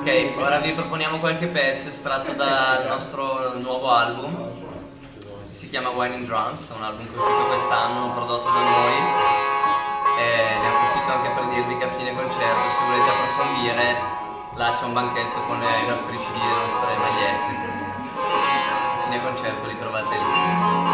Ok, ora vi proponiamo qualche pezzo estratto dal nostro nuovo album. Si chiama Wine and Drums, è un album che è uscito quest'anno, prodotto da noi. E ne approfitto anche per dirvi che a fine concerto, se volete approfondire, là c'è un banchetto con i nostri CD e le nostre magliette. A fine concerto li trovate lì.